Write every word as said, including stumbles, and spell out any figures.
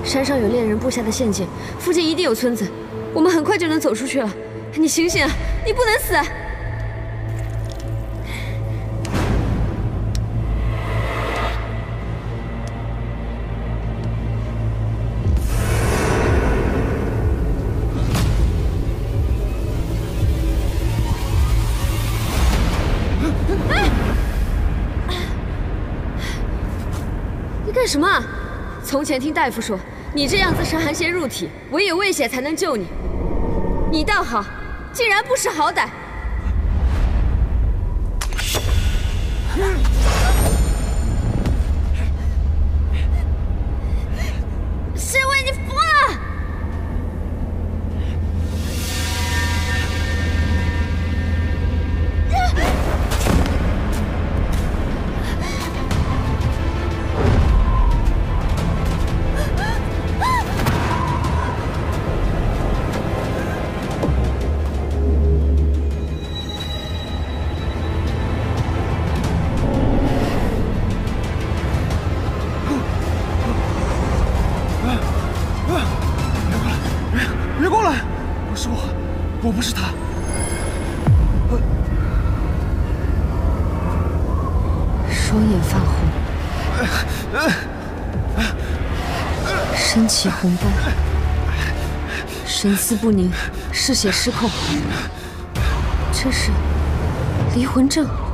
山上有猎人布下的陷阱，附近一定有村子，我们很快就能走出去了。你醒醒啊！你不能死啊！你干什么啊？从前听大夫说，你这样子是寒邪入体，唯有喂血才能救你。你倒好，竟然不识好歹！是为你服了！ 我不是他。 双眼泛红，身起红斑，神思不宁，嗜血失控，这是离魂症。